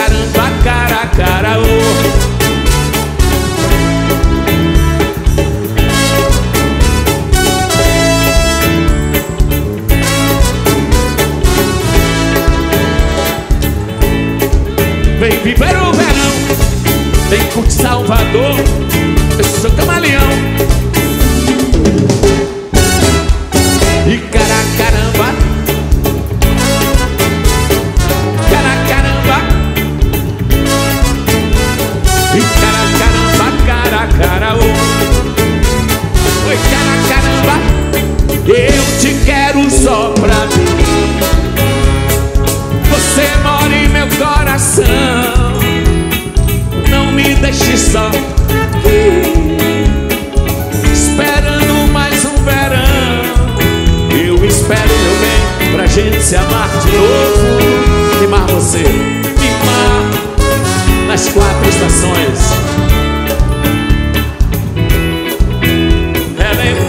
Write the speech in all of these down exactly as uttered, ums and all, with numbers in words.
caramba, cara, cara, oh. Vem viver o verão, vem curtir Salvador, eu sou camaleão. E cara, caramba, cara, caramba, e cara, caramba, cara, cara, oh. Oi, cara, caramba, eu te quero só pra mim. Você mora em meu coração, não me deixe só aqui, esperando mais um verão. Eu espero, meu bem, pra gente se amar de novo. Mimar você, mimar nas quatro estações. É bem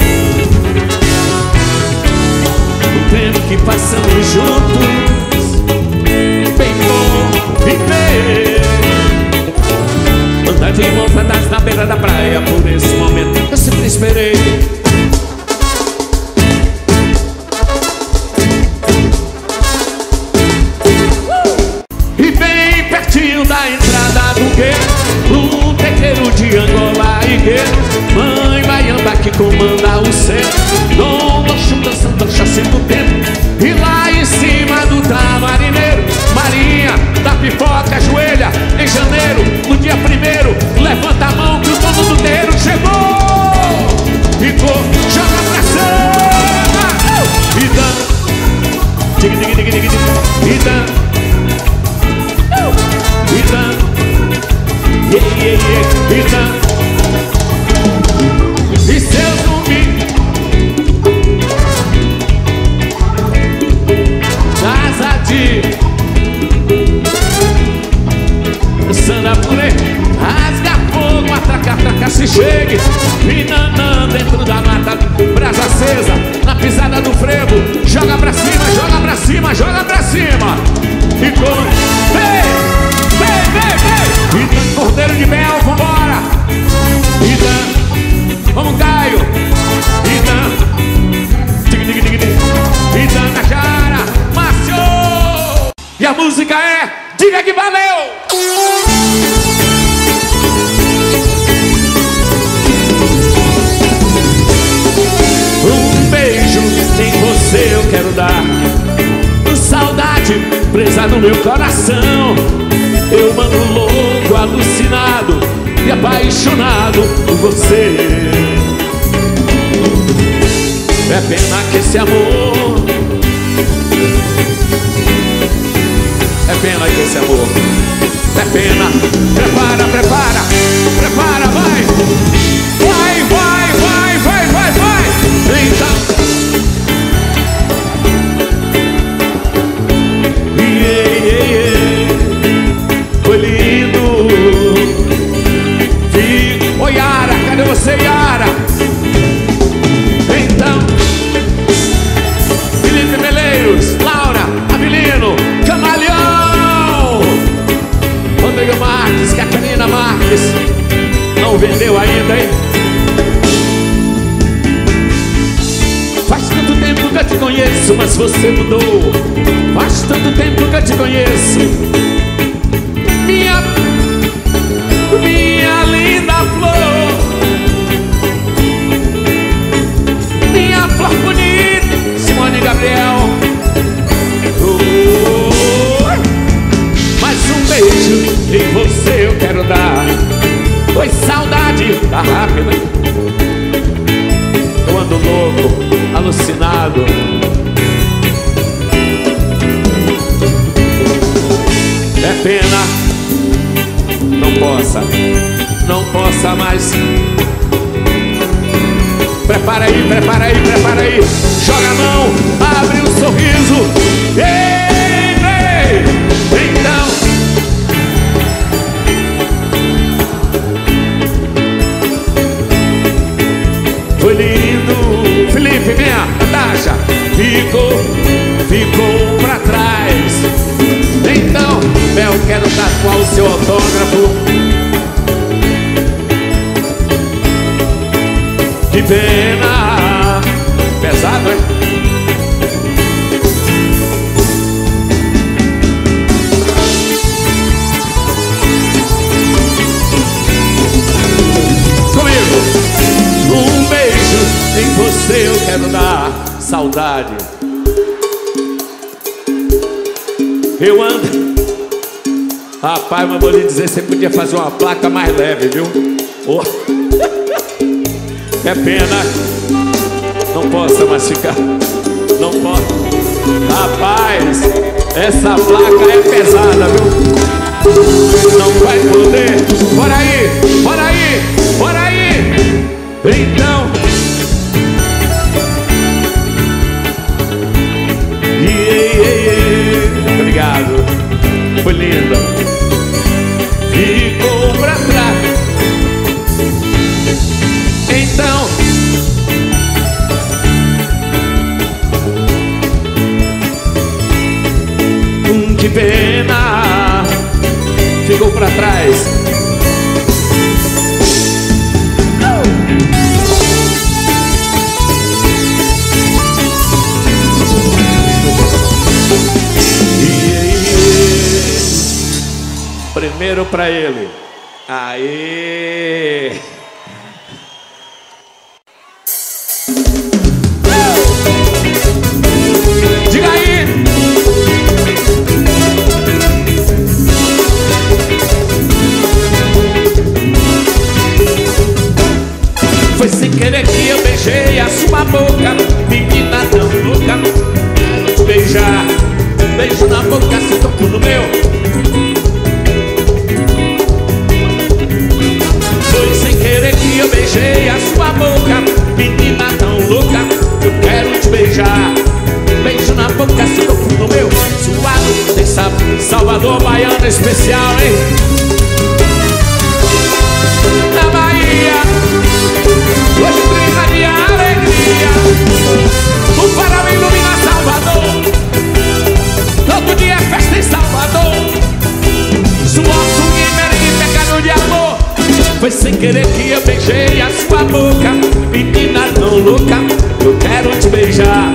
o tempo que passamos juntos, bem bom viver. Andar de mãos dadas na beira da praia, por esse momento eu sempre esperei. E bem pertinho da entrada do gueto, um terreiro de Angola e gueto, mãe baiana que comanda o centro, Dom Loxo dançando, chacendo o tempo. E lá em cima do tamarineiro, Marinha da pipoca ajoelha em janeiro. No dia primeiro, levanta a mão que o dono do terreiro chegou. Ficou, joga pra cima e dan, dig, dig, dig, dig, dig, e dan, e dan, yeah, yeah, yeah, e dan. E seu zumbi casa de Sanda purê, rasga fogo, atraca, atraca, se chegue. E nanã dentro da mata, brasa acesa, na pisada do frevo. Joga pra cima, joga pra cima, joga pra cima. Ficou, vem, vem, vem, vem. E dan, cordeiro de mel, vambora. E dan, vamos Caio. E dan, dig, dig, dig, dig. E dan, Cajara, Márcio. E a música é Diga que Valeu. Um beijo em você eu quero dar, saudade presa no meu coração. Eu mando louco, alucinado e apaixonado por você. É pena que esse amor, é pena que esse amor, é pena. Prepara, prepara, prepara, vai. Vai, vai, vai, vai, vai, vai. Então yeah, yeah, yeah. Foi lindo. Vi. Oi, Yara, cadê você, Yara? Então Felipe Meleiros, Laura, Avelino, Camaleão, Rodrigo Marques, Catarina Marques. Não vendeu ainda, hein? Faz tanto tempo que eu te conheço, mas você mudou. Faz tanto tempo que eu te conheço, minha, minha linda flor, minha flor bonita, Simone Gabriel. Oh, mais um beijo em você eu quero dar. Foi saudade, tá rápida. Eu ando louco, alucinado. É pena, não possa, não possa mais. Prepara aí, prepara aí, prepara aí. Joga a mão, abre um sorriso. Ei, ei, então foi lindo. Felipe, minha Natasha, ficou, ficou pra trás. Então, eu quero dar tatuar o seu autógrafo. Que pena. Pesado, hein? Um beijo em você eu quero dar. Saudade. Eu ando. Rapaz, mas vou lhe dizer, você podia fazer uma placa mais leve, viu? Oh. É pena. Não posso mastigar. Não posso. Rapaz, essa placa é pesada, viu? Não vai poder. Bora aí, bora aí, bora aí. Então, yeah, yeah, yeah. Obrigado, foi linda. Ficou pra trás. Então, hum, que pena. Ficou pra trás. Primeiro pra ele. Aê! Diga aí! Foi sem querer que eu beijei a sua boca, menina tão louca. Quero te beijar, beijo na boca, se toco no meu. Eu beijei a sua boca, menina tão louca. Eu quero te beijar, beijo na boca, se toco no meu. Suado, tem sabor, Salvador, baiano especial, hein? Na Bahia, hoje brinca de alegria. O farol ilumina Salvador, todo dia é festa em Salvador. Suor, swing, merengue, pecado de amor. Foi sem querer que eu beijei a sua boca, menina tão louca. Eu quero te beijar,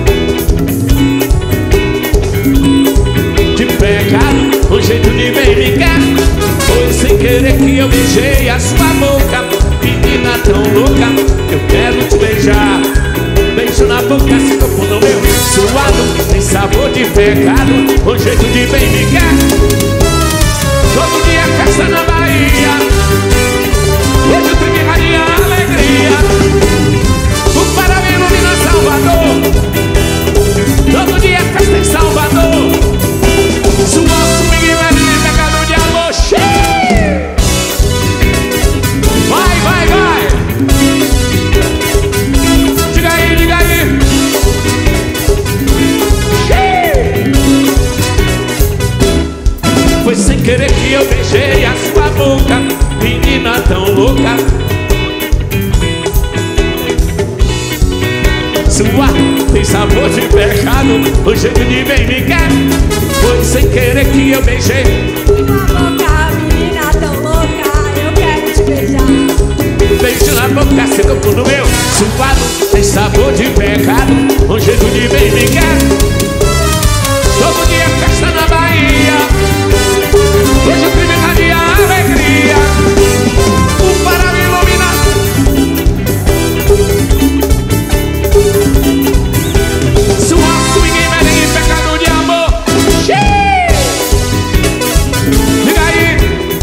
de pecado, um jeito de bem me quer. Foi sem querer que eu beijei a sua boca, menina tão louca. Eu quero te beijar, beijo na boca, se toco no meu. Suado, tem sabor de pecado, um jeito de bem me quer. Todo dia é festa na Bahia, hoje tem que radiar alegria. O farol ilumina Salvador, todo dia é festa em Salvador. Suor, swing, merengue, pecado de amor. Vai, vai, vai. Diga aí, diga aí. Foi sem querer que eu beijei a sua boca, menina tão louca. Sua tem sabor de pecado, o jeito de bem me quer. Foi sem querer que eu beijei na boca, menina tão louca. Eu quero te beijar, beijo na boca, se toco no meu. Suado, tem sabor de pecado, um jeito de bem me quer. Todo dia é festa na Bahia, hoje o crime radia alegria. O farol ilumina. Suor, swing, merengue, pecado de amor. Diga aí.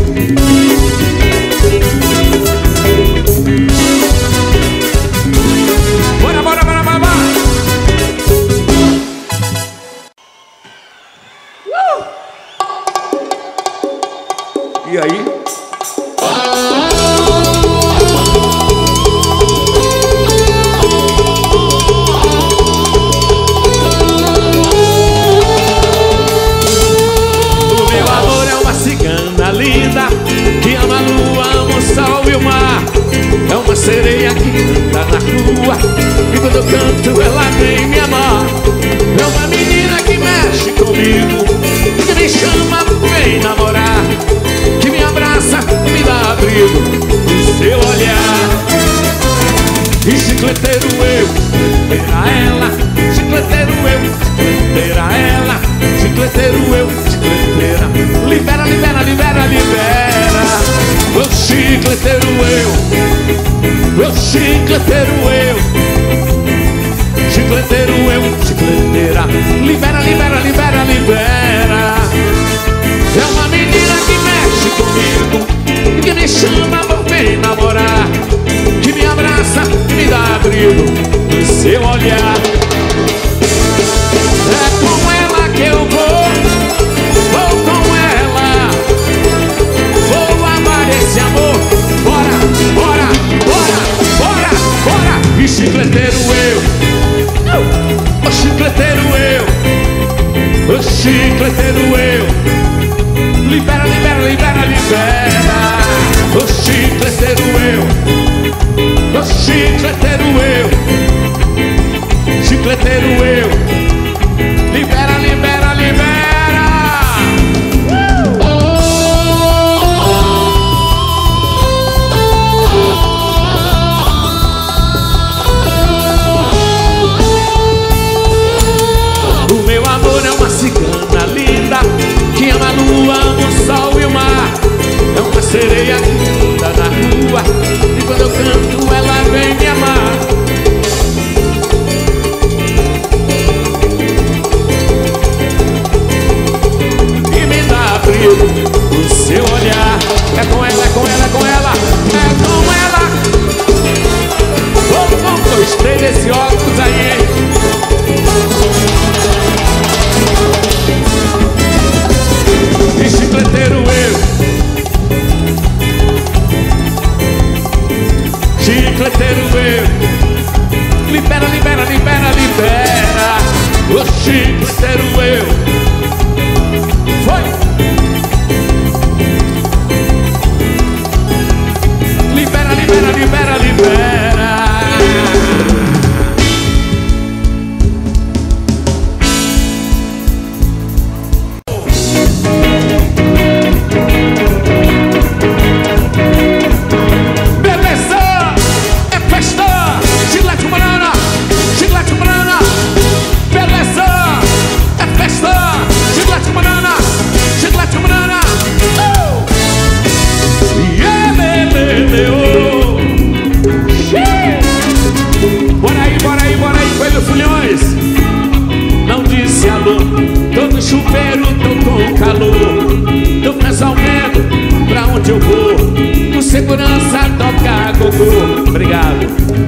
Bora, bora, bora, bora, bora. Uh! E aí? O meu amor é uma cigana linda que ama a lua, ama o sol e o mar. É uma sereia que anda na rua e quando eu canto ela vem me amar. É uma menina que mexe comigo, que me chama, vem namorar. Libera, libera, libera, libera. Ô chicleteiro eu, ô chicleteiro eu, chicleteiro eu, chicleteira. Libera, libera, libera, libera. É uma menina que mexe comigo, que me chama pra vir namorar, que me abraça, que me dá abrigo no seu olhar. É com ela que eu vou, vou com ela, vou amar esse amor. Bora, bora, bora, bora, bora. E chicleteiro eu, o chicleteiro eu, o chicleteiro eu. Libera, libera, libera, libera. O chicleteiro eu, o chicleteiro eu, chicleteiro eu. Libera, libera, libera. uh! O meu amor é uma cigana linda, que ama a lua, ama o sol e o mar. É uma sereia que anda na rua, e quando eu canto ela vem me amar. E me dá frio o seu olhar. É com ela, é com ela, é com ela, é com ela. Oh, oh, gostei desse óculos aí, hein? E chicleteiro eu, chicleteiro eu. Libera, libera, libera, libera. O chicleteiro eu. Foi. Libera, libera, libera, libera. Não disse alô, tô no chuveiro, tô com calor. Tô pensamento pra onde eu vou. O segurança toca gogô. Obrigado.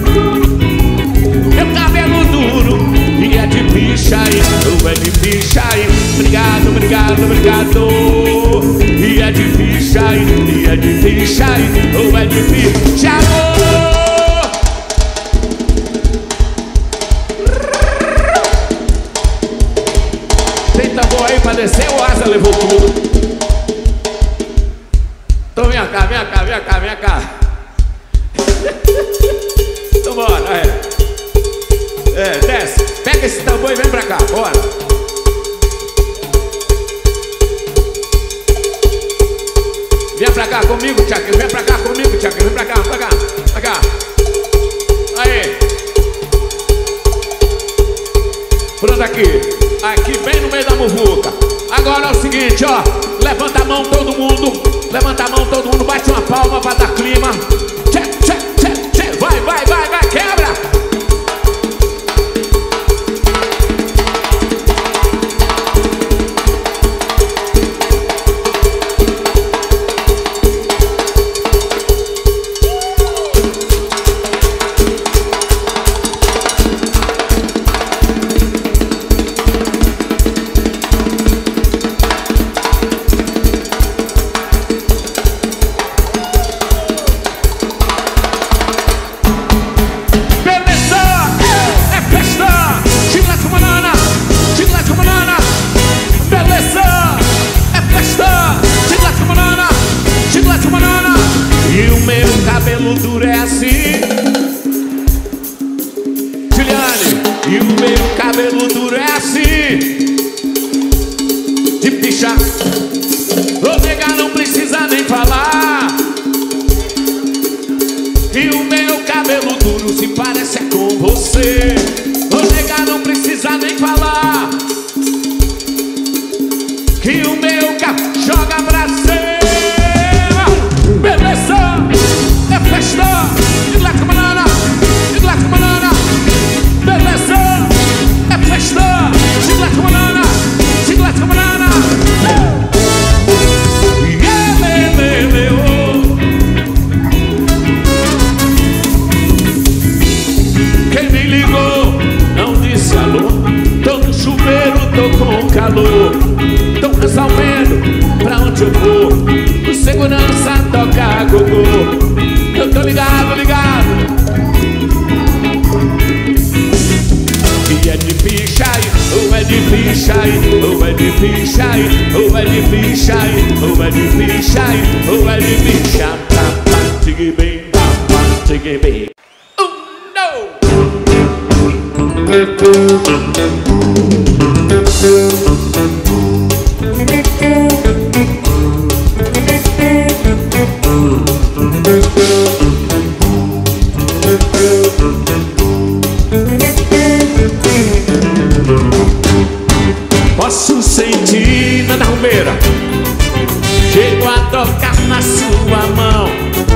Meu cabelo duro e é de bicha aí, ou é de bicha aí. Obrigado, obrigado, obrigado. E é de bicha aí, e é de bicha aí, ou é de bicha aí. Pra descer, o asa levou tudo. Então vem cá, vem cá, vem cá, vem cá. Então bora, é. É, desce. Pega esse tambor e vem pra cá, bora. Vem pra cá comigo, Tiago. Vem pra cá comigo, Tiago. Vem pra cá, pra cá, pra cá. Aí. Pronto aqui. Aqui bem no meio da muvuca. Agora é o seguinte, ó. Levanta a mão todo mundo. Levanta a mão todo mundo. Bate uma palma pra dar clima. Tchê, tchê, tchê, tchê. Vai, vai, vai, vai. Quebra. Cabelo duro é assim, Juliane. E o meu cabelo duro é assim, de pichar. Ô nega, não precisa nem falar. E o meu cabelo duro se parece é com você. Ô nega, não precisa nem falar. Que o meu cabelo joga difícil aí, ou é difícil aí, ou é difícil aí, ou é difícil aí. Tiggy bem, tiggy bem. Oh no! Posso sentir na rumeira, chego a tocar na sua mão.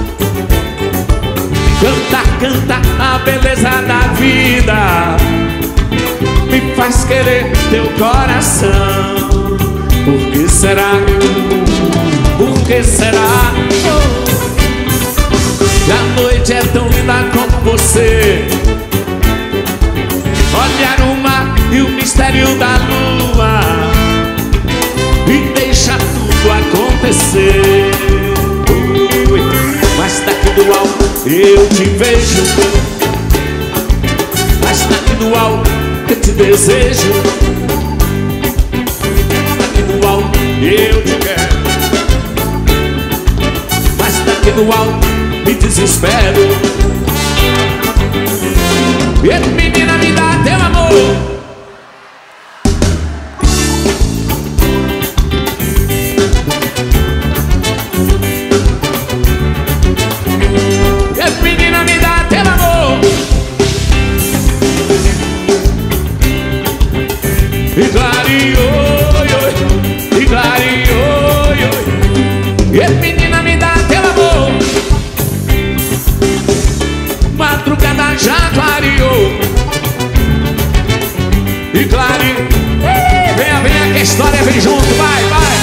Canta, canta a beleza da vida, me faz querer teu coração. Por que será? Por que será? Que a noite é tão linda como você. Olhar o mar e o mistério da lua e deixa tudo acontecer. Ui, mas daqui do alto eu te vejo, mas daqui do alto eu te desejo, daqui do alto eu te quero, mas daqui do alto me desespero. E menina, me dá teu amor. E menina, me dá teu amor. E clareou, e clareou. E menina, me dá teu amor. Madrugada já clareou. E clareou. Venha, venha que a história vem junto. Vai, vai.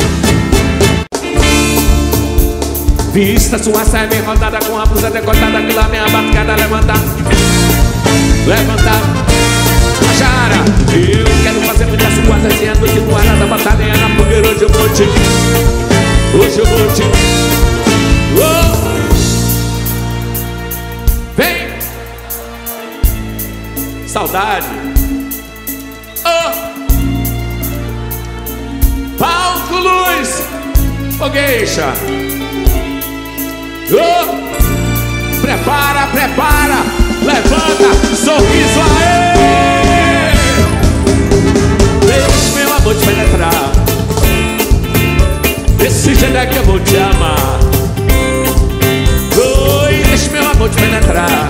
Vista sua saia bem rodada, com a blusa decotada, que lá minha batucada levantar. Levantar a jara. Eu quero fazer muita suada, de a noite no ar da batalha na fogueira. Hoje eu vou te, hoje eu vou te. Oh. Vem! Saudade! Oh! Palco, luz! Fogueixa! Oh! Prepara, prepara! Levanta! Sorriso, aê! Deixa meu amor te penetrar. Desse jeito é que eu vou te amar. Oi, deixa meu amor te penetrar.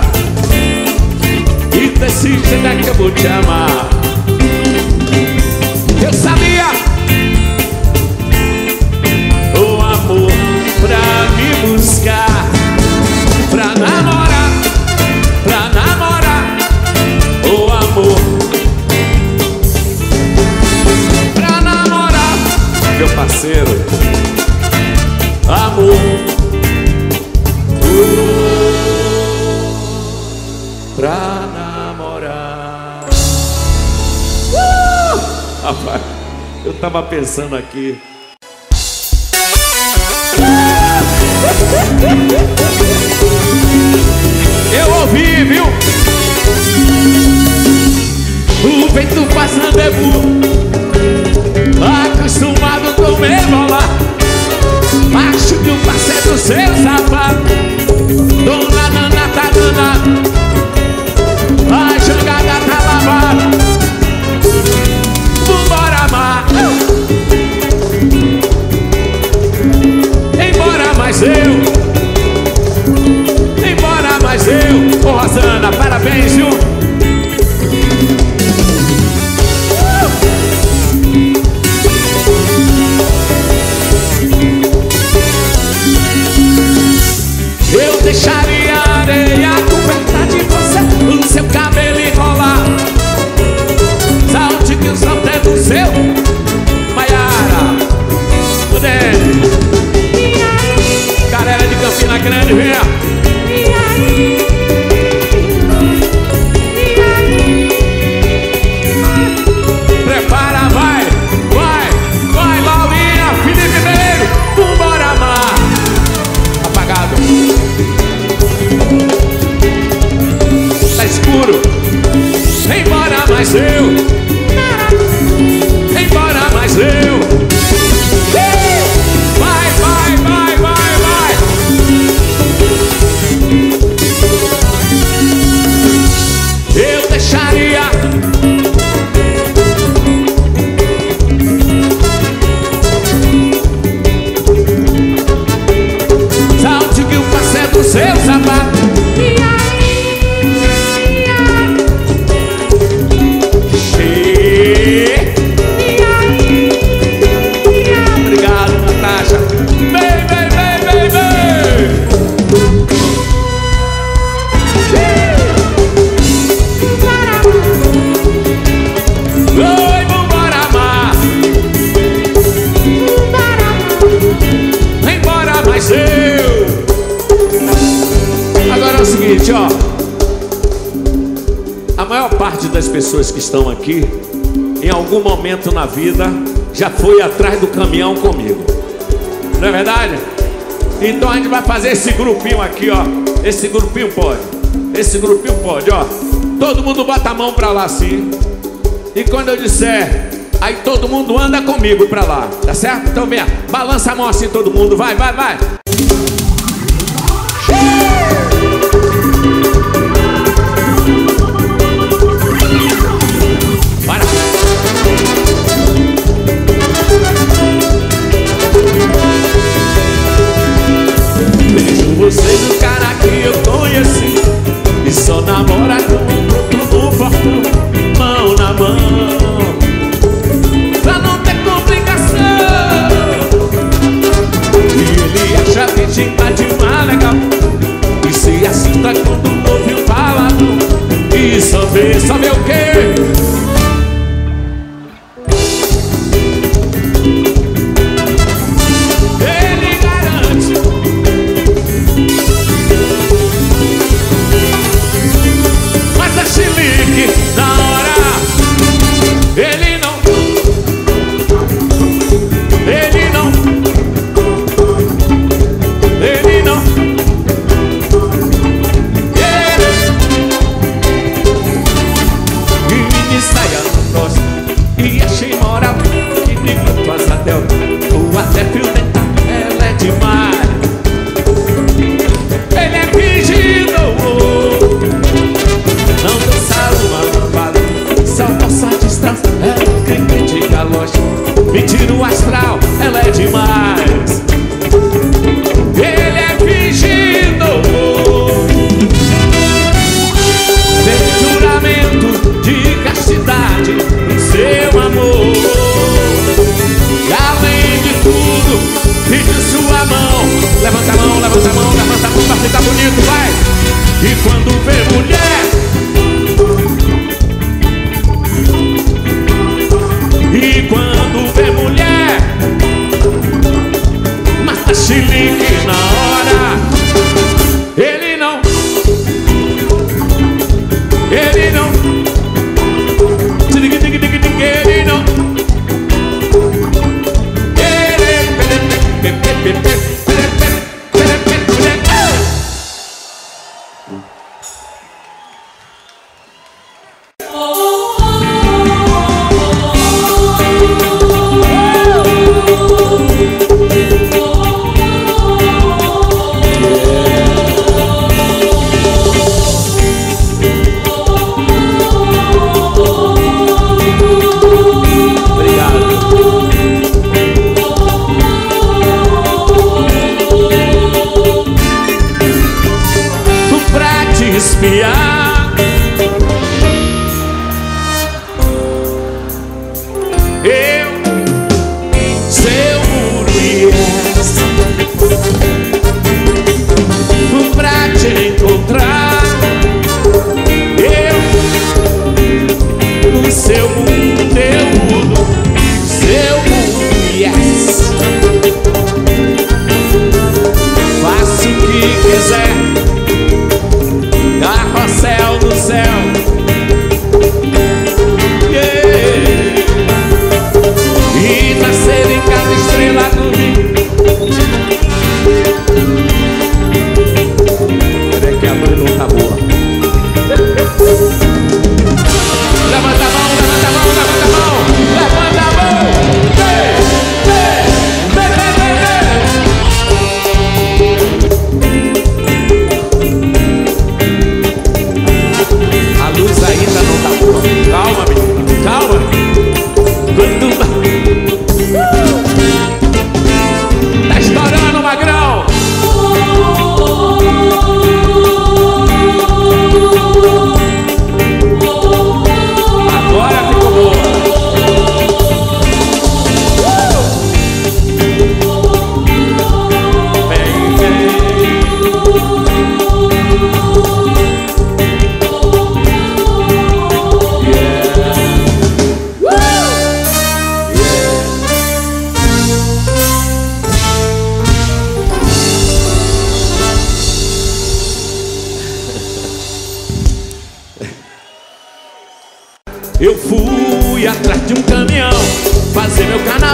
E desse jeito é que eu vou te amar. Eu sabia o amor pra me buscar, pra namorar, pra namorar. O amor pra namorar, meu parceiro. Amor pra namorar. uh! Rapaz, eu tava pensando aqui. Eu ouvi, viu? O vento faz rendezvous, acostumado com me bolar. Acho que o parceiro do seu sapato, dona Nana tá danada, a jogada tá lavada. Vambora amar, embora mais eu, embora mais eu. Ô Rosana, parabéns, viu? Eu deixaria a areia coberta de você, o seu cabelo enrolar. Saúde que o sol é do seu, Maiara, Mudene, galera de Campina Grande, venha. Prepara, vai, vai, vai, Laurinha, Felipe Meiro, vambora amar. Apagado. Tá escuro. Embora mais eu, embora mais eu. caixa. Vem, vem, vem, vem, vem. Oi, vambora, amar. Vem embora, mas eu. Agora é o seguinte, ó. A maior parte das pessoas que estão aqui, em algum momento na vida, já foi atrás do caminhão comigo. Não é verdade? Então a gente vai fazer esse grupinho aqui, ó. Esse grupinho pode. Esse grupinho pode, ó. Todo mundo bota a mão pra lá assim. E quando eu disser, aí todo mundo anda comigo pra lá. Tá certo? Então vem, balança a mão assim todo mundo. Vai, vai, vai. Bora. Vejo vocês o cara que eu conheci e só namora com um no fortão, mão na mão, pra não ter complicação. E ele acha vítima de uma legal e se assusta quando ouve um palavrão. E só vê, só vê o quê? Ele garante. Mas é chilique na hora. Ele não. Ele não. Ele não. E saia no gosto e achei moral que nem tuas até o até fio dental, ela é demais. Ele é fingido, não dança uma lambada, só passa a distância. Ela quem critica a loja, mentira o astral, ela é demais. Ele é fingido, tem juramento de castidade em seu amor. E além de tudo, pede sua mão. Levanta a mão, levanta a mão, levanta a mão pra ficar bonito, vai. E quando vê mulher, e quando vê mulher, mata chilique na hora. Ele não. Ele não. Ele não. Oh,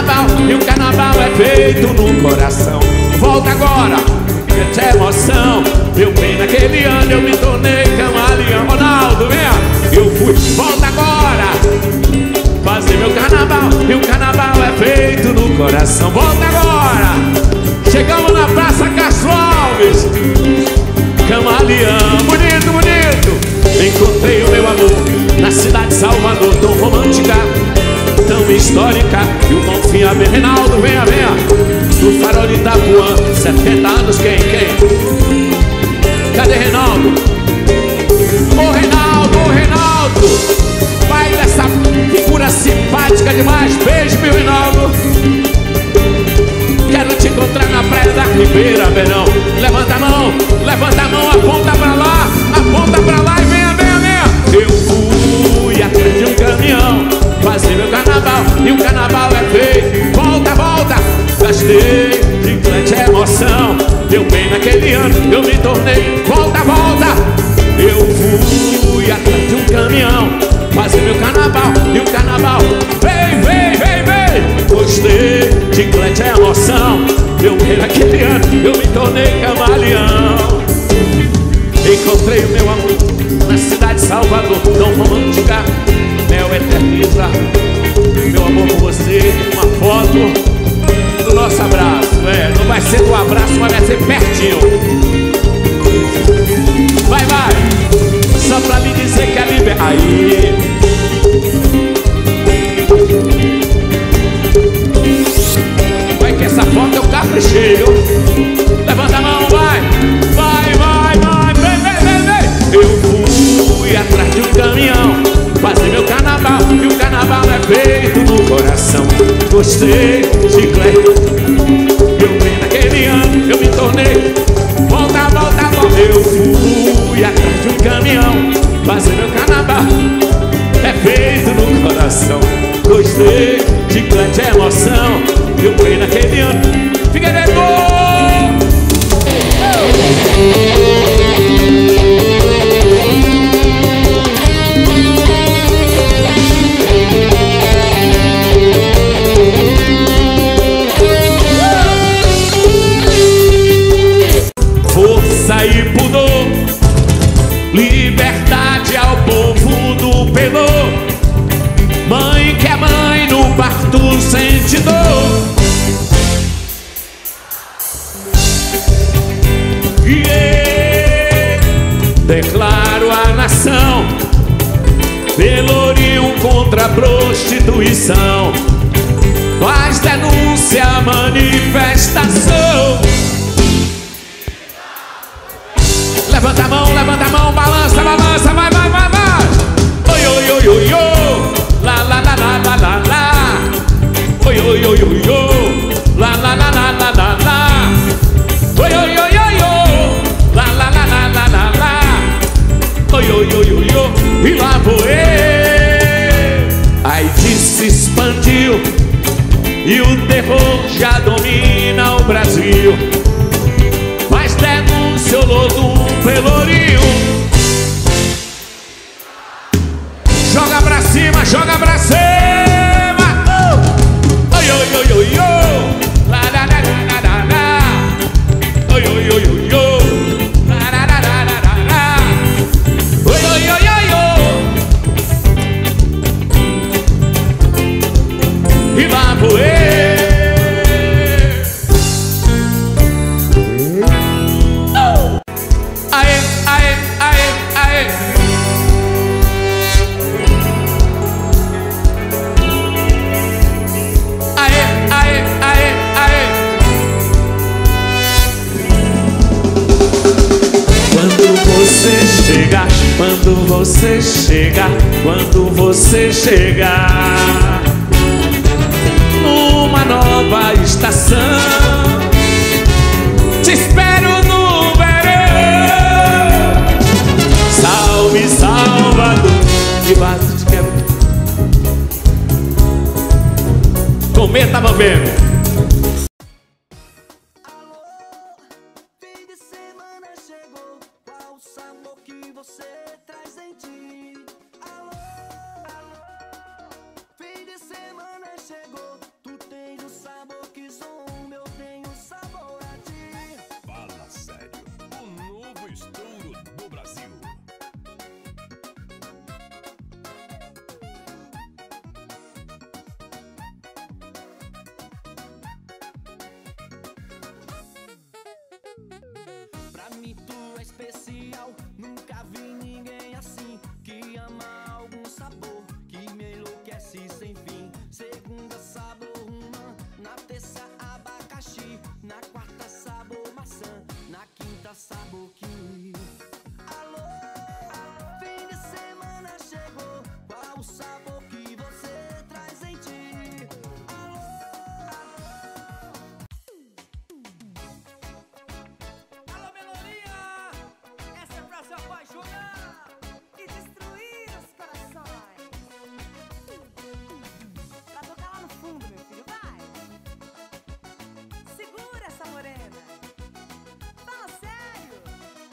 carnaval, e o carnaval é feito no coração. Volta agora, grande emoção. Eu bem naquele ano eu me tornei camaleão. Ronaldo, venha, eu fui. Volta agora, fazer meu carnaval, e o carnaval é feito no coração. Volta agora, chegamos na Praça Castro Alves, camaleão, bonito, bonito. Encontrei o meu amor na cidade de Salvador, tão romântica, tão histórica. E o Bonfim, bem, Reinaldo, venha, venha. Do Farol de Itapuã, setenta anos, quem, quem? Cadê Reinaldo? Ô Reinaldo, ô Reinaldo, pai dessa figura simpática demais. Beijo, meu Reinaldo. Quero te encontrar na praia da Ribeira, Verão. Levanta a mão, levanta a mão, aponta pra lá, aponta pra lá e venha, venha, venha. Eu fui atrás de um caminhão, fazer meu carnaval, e o carnaval é feito. Volta, volta, gastei de grande emoção. Deu bem naquele ano, eu me tornei. Volta, volta, eu fui atrás de um caminhão, fazer meu carnaval, e o carnaval vem, vem, vem, vem. Gostei de grande emoção. Deu bem naquele ano, eu me tornei camaleão. Encontrei o meu amor na cidade de Salvador, tão romântica, mel eterniza. Meu amor por você, uma foto do nosso abraço. É, não vai ser do abraço, mas vai ser pertinho. Vai, vai, só pra lhe dizer que é liber... Aí vai que essa foto eu caprichei, viu? Levanta a mão, vai, vai, vai, vai, vem, vem, vem, vem. Eu fui atrás de um caminhão, fazer meu carnaval, e o carnaval é feito no coração. Gostei de Cleber, eu bem naquele ano, eu me tornei. Volta, volta, volta. Eu fui atrás de um caminhão, fazer meu carnaval, é feito no coração. Gostei de grande emoção. Eu bem naquele ano, Figueiredo. Força e pudor, liberdade ao povo do Pelô. Mãe que é mãe no parto sente dor. Yeah. Declaro a nação, Pelourinho contra a prostituição. Faz denúncia, manifestação. Levanta a mão, levanta a mão, balança, balança, vai, vai, vai, vai. Oi, oi, oi, oi, oi. La, la, la, la, la, la, la. Oi, oi, oi, oi, oi. La, la, la, la, la, la, la. Oi, oi, oi, oi, oi. La, la, la, la, la, la, la. Oi, oi, oi, oi, oi. E lá vou eu. A AIDS se expandiu e o terror já domina o Brasil. Mas denúncia o lodo Pelourinho. Joga pra cima, joga pra cima. uh! Oi, oi, oi, oi, oi. La, la, la, la, la, la. Oi, oi, oi, oi, oi. La, la, la, la, la, la. Oi, oi, oi, oi, oi. E lá vou eu. Quando você chega, quando você chegar numa nova estação, te espero no verão. Salve, Salvador, de base de quebra. Cometa, bambendo. Fim de semana chegou, tu tem especial. Nunca vi ninguém assim, que ama algum sabor, que me enlouquece sem fim. Segunda, sabor romã, na terça, abacaxi, na quarta, sabor maçã, na quinta, sabor kiwi. Alô, fim de semana chegou, qual o sabor que você traz em ti? Alô, alô, Melodia! Essa é pra se apaixonar E destruir os corações. Pra tocar lá no fundo, meu filho, vai. Segura essa morena. Fala sério.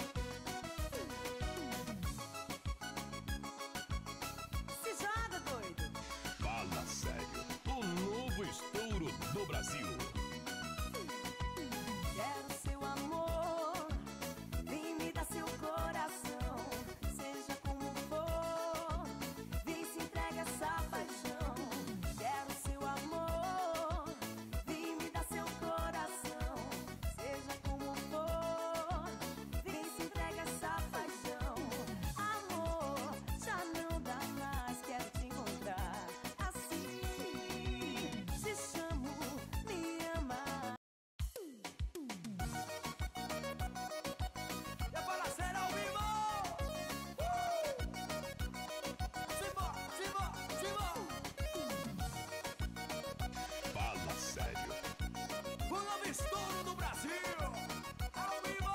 Se joga, doido. Fala sério, o novo estouro do Brasil. Quero seu amor, vem me dar seu coração. Seja como for, vem se entrega essa paixão. Quero seu amor, vem me dar seu coração. Seja como for, vem se entrega essa paixão. Amor, já não dá mais, quero te encontrar. Assim, te chamo, me ama. E a Fala Sério ao vivo! Uh! Simbora, simbora, simbora! Fala sério, O novo estouro do Brasil! Ao vivo!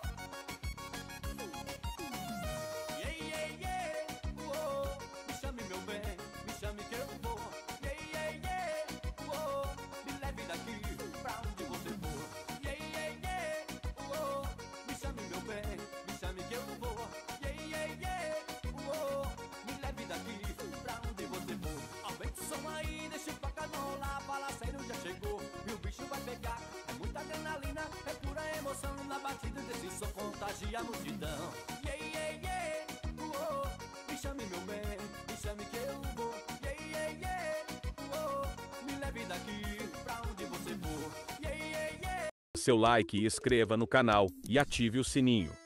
yeah, yeah, yeah, uou. Me chame meu bem, me chame que eu vou. Yeah, yeah, yeah, uou. Me leve daqui pra onde você for. Yeah, yeah, yeah, uou. Me chame meu bem, me chame que eu vou. Yeah, yeah, yeah, uou. Me leve daqui pra onde você for. Aumenta o som aí, deixa o paca rolar. Fala sério, já chegou e o bicho vai pegar. É muita adrenalina, é pura emoção. Na batida desse som contagia a multidão. Yeah, yeah, yeah, uou. Me chame meu bem, me chame que eu vou. Yeah, yeah, yeah, uou. Me leve daqui pra onde você for. Yeah, yeah, yeah. Seu like e inscreva no canal e ative o sininho.